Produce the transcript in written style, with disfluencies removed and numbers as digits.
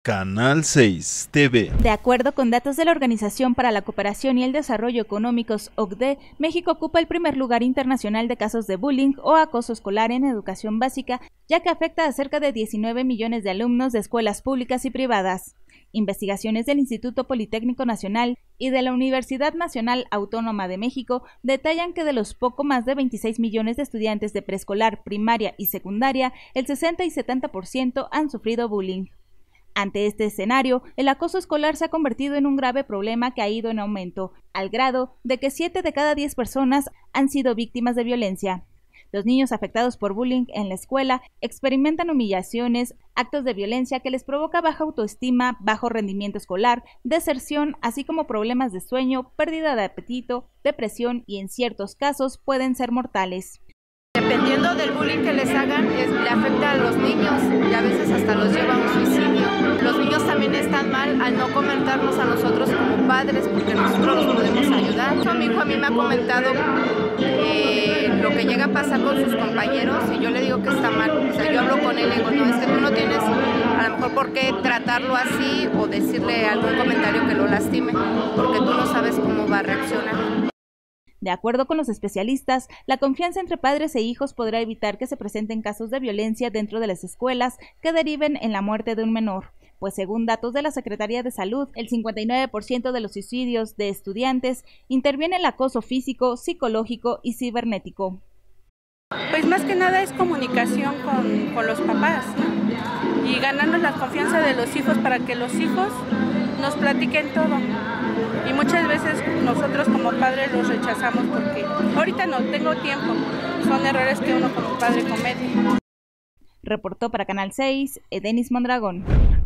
Canal 6 TV. De acuerdo con datos de la Organización para la Cooperación y el Desarrollo Económicos, OCDE, México ocupa el primer lugar internacional de casos de bullying o acoso escolar en educación básica, ya que afecta a cerca de 19 millones de alumnos de escuelas públicas y privadas. Investigaciones del Instituto Politécnico Nacional y de la Universidad Nacional Autónoma de México detallan que de los poco más de 26 millones de estudiantes de preescolar, primaria y secundaria, el 60 y 70% han sufrido bullying. Ante este escenario, el acoso escolar se ha convertido en un grave problema que ha ido en aumento, al grado de que 7 de cada 10 personas han sido víctimas de violencia. Los niños afectados por bullying en la escuela experimentan humillaciones, actos de violencia que les provoca baja autoestima, bajo rendimiento escolar, deserción, así como problemas de sueño, pérdida de apetito, depresión y en ciertos casos pueden ser mortales. Dependiendo del bullying que les hagan, le afecta a los niños y a veces hasta los lleva a un suicidio. Los niños también están mal al no comentarnos a nosotros como padres porque nosotros los podemos ayudar. Mi hijo a mí me ha comentado lo que llega a pasar con sus compañeros y yo le digo que está mal. O sea, yo hablo con él y digo, no, es que tú no tienes a lo mejor por qué tratarlo así o decirle algún comentario que lo lastime, porque tú no sabes cómo va a reaccionar. De acuerdo con los especialistas, la confianza entre padres e hijos podrá evitar que se presenten casos de violencia dentro de las escuelas que deriven en la muerte de un menor, pues según datos de la Secretaría de Salud, el 59% de los suicidios de estudiantes interviene el acoso físico, psicológico y cibernético. Pues más que nada es comunicación con los papás, ¿no? Y ganarnos la confianza de los hijos para que los hijos nos platiquen todo. Y muchas veces nosotros como padres los rechazamos porque ahorita no tengo tiempo. Son errores que uno como padre comete. Reportó para Canal 6, Edenis Mondragón.